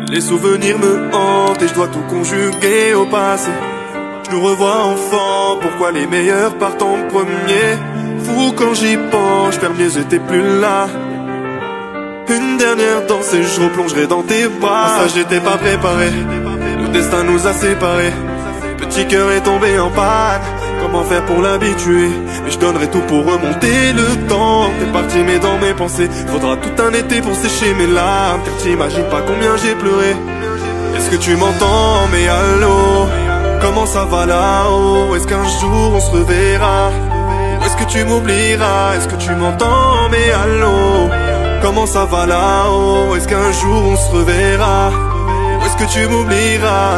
Les souvenirs me hantent et je dois tout conjuguer au passé. Je nous revois enfant, pourquoi les meilleurs partent en premier? Fou quand j'y pense, faire mieux j'étais plus là. Une dernière danse et je replongerai dans tes bras. Ça j'étais pas préparé, le destin nous a séparés. Petit cœur est tombé en panne, comment faire pour l'habituer? Mais je donnerai tout pour remonter le temps. T'es parti mais dans mes pensées, faudra tout un été pour sécher mes larmes. Car t'imagines pas combien j'ai pleuré. Est-ce que tu m'entends? Mais allô, comment ça va là-haut? Est-ce qu'un jour on se reverra? Ou est-ce que tu m'oublieras? Est-ce que tu m'entends? Mais allô, comment ça va là-haut? Est-ce qu'un jour on se reverra? Ou est-ce que tu m'oublieras?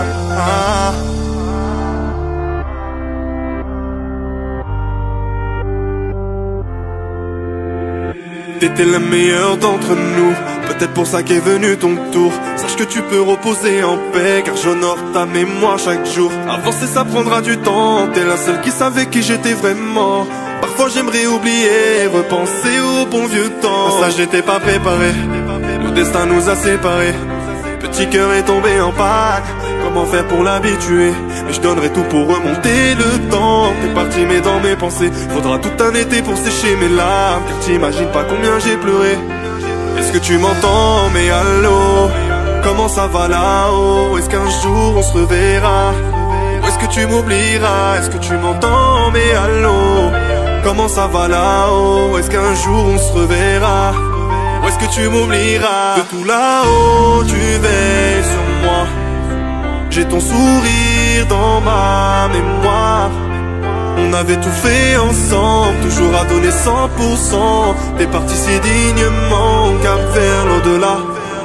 T'étais la meilleure d'entre nous, peut-être pour ça qu'est venu ton tour. Sache que tu peux reposer en paix, car j'honore ta mémoire chaque jour. Avancer ça prendra du temps, t'es la seule qui savait qui j'étais vraiment. Parfois j'aimerais oublier, repenser au bon vieux temps. Ça j'étais pas préparé, le destin nous a séparés. Petit cœur est tombé en panne, comment faire pour l'habituer? Mais je donnerai tout pour remonter le temps. T'es parti mais dans mes pensées, faudra tout un été pour sécher mes larmes. Car t'imagines pas combien j'ai pleuré. Est-ce que tu m'entends? Mais allô, comment ça va là-haut? Est-ce qu'un jour on se reverra? Ou est-ce que tu m'oublieras? Est-ce que tu m'entends? Mais allô, comment ça va là-haut? Est-ce qu'un jour on se reverra? Ou est-ce que tu m'oublieras? De tout là-haut tu veilles sur moi, j'ai ton sourire dans ma mémoire. On avait tout fait ensemble, toujours à donner 100%. T'es parti si dignement, cap vers l'au-delà.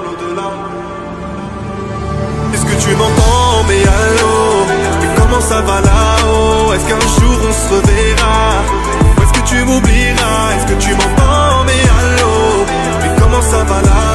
Est-ce que tu m'entends? Mais allô, mais comment ça va là-haut? Est-ce qu'un jour on se reverra? Ou est-ce que tu m'oublieras? Est-ce que tu m'entends? Mais allô, mais comment ça va là-haut?